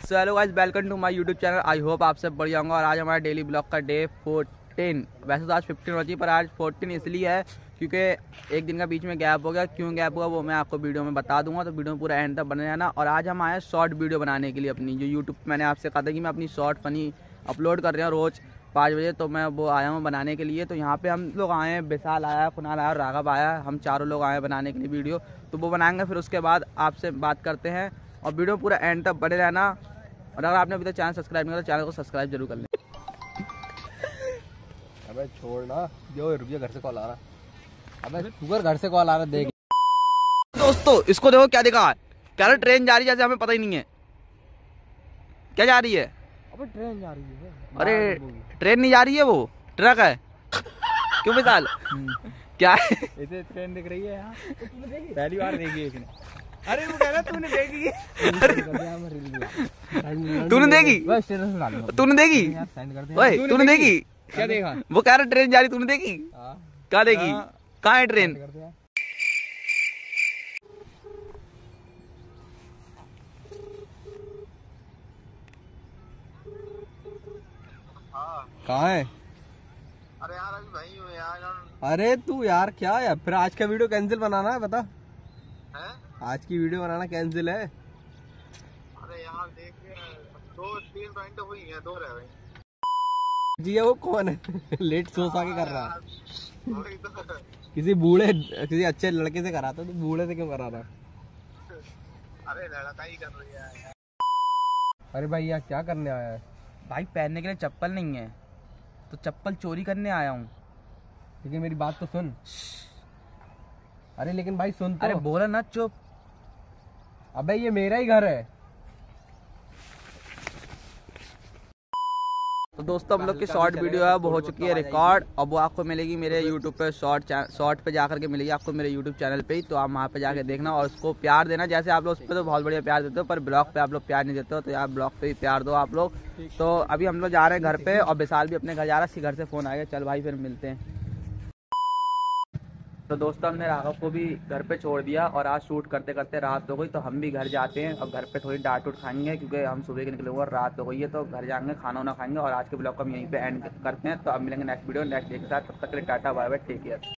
So hello guys, welcome to my YouTube channel. I hope आप सब बढ़िया होंगे। और आज हमारा डेली ब्लॉग का डे 14। वैसे तो आज 15 होती है, पर आज 14 इसलिए है क्योंकि एक दिन का बीच में गैप हो गया। क्यों गैप हुआ वो मैं आपको वीडियो में बता दूंगा, तो वीडियो में पूरा एंड तक बने रहना। और आज हम आए शॉर्ट वीडियो बनाने के लिए अपनी, जो यूट्यूब मैंने आपसे कहा था कि मैं अपनी शॉर्ट फनी अपलोड कर रहे हैं रोज़ 5 बजे, तो मैं वो आया हूँ बनाने के लिए। तो यहाँ पे हम लोग आए हैं, विशाल आया, कुणाल आया और राघव आया, हम चारों लोग आए हैं बनाने के लिए वीडियो। तो वो बनाएंगे, फिर उसके बाद आपसे बात करते हैं और वीडियो पूरा एंड तक बने रहना। और अगर आपने अभी तक चैनल सब्सक्राइब नहीं किया तो चैनल को सब्सक्राइब जरूर कर लें। अबे छोड़ ना, जो रुपया घर से कॉल आ रहा। अबे शुगर घर से कॉल आ रहा, देख। दोस्तों इसको देखो क्या दिखा है, कह रहा ट्रेन जा रही है, जैसे हमें पता ही नहीं है क्या जा रही है। अबे ट्रेन जा रही है। अरे ट्रेन नहीं जा रही है, वो ट्रक है। क्यों विशाल क्या है? इसे ट्रेन दिख रही है यहाँ। पहली बार देखी है इसने। अरे वो कह रहा तूने देखी। तूने देखी? तूने देखी? ओए तूने देखी? क्या देखा? वो कह रहा ट्रेन जा रही, तूने देखी? क्या देखी? कहाँ है ट्रेन? कहाँ है? अरे यार अभी वही हूँ यार। अरे तू यार क्या है, फिर आज का वीडियो कैंसिल बनाना है, बता। हैं? आज की वीडियो बनाना कैंसिल है। अरे यार देख 2-3 पॉइंट हुई हैं, 2 रह गई। जी है वो कौन है? लेट सो सा के कर रहा है। वही तो। किसी अच्छे लड़के से करा था, तो बूढ़े से क्यों करा रहा? अरे लड़का ही कर रही है। अरे भाई यार क्या करने आया है? भाई पहनने के लिए चप्पल नहीं है, तो चप्पल चोरी करने आया हूँ। लेकिन मेरी बात तो सुन। अरे लेकिन भाई सुन तो। अरे बोला ना चुप। अबे ये मेरा ही घर है। तो दोस्तों हम लोग की शॉर्ट वीडियो है वो हो चुकी है रिकॉर्ड। अब वो आपको मिलेगी मेरे यूट्यूब पे शॉर्ट पे जाकर के मिलेगी आपको मेरे यूट्यूब चैनल पे ही। तो आप वहाँ पे जाके देखना और उसको प्यार देना। जैसे आप लोग उस पर तो बहुत बढ़िया प्यार देते हो, पर ब्लॉग पे आप लोग प्यार नहीं देते हो, तो यार ब्लॉग पे ही प्यार दो आप लोग। तो अभी हम लोग जा रहे हैं घर पे, और विशाल भी अपने घर जा रहा है। इसके घर से फ़ोन आ गया, चल भाई फिर मिलते हैं। तो दोस्तों हमने राघव को भी घर पे छोड़ दिया और आज शूट करते करते रात हो गई, तो हम भी घर जाते हैं। और घर पे थोड़ी डांट उठ खाएंगे क्योंकि हम सुबह के निकले हुए और रात हो गई है, तो घर जाएंगे, खाना वाना खाएंगे। और आज के ब्लॉग को हम यहीं पे एंड करते हैं। तो अब मिलेंगे नेक्स्ट वीडियो नेक्स्ट डे के साथ। तब तक के लिए tata bye bye, take care.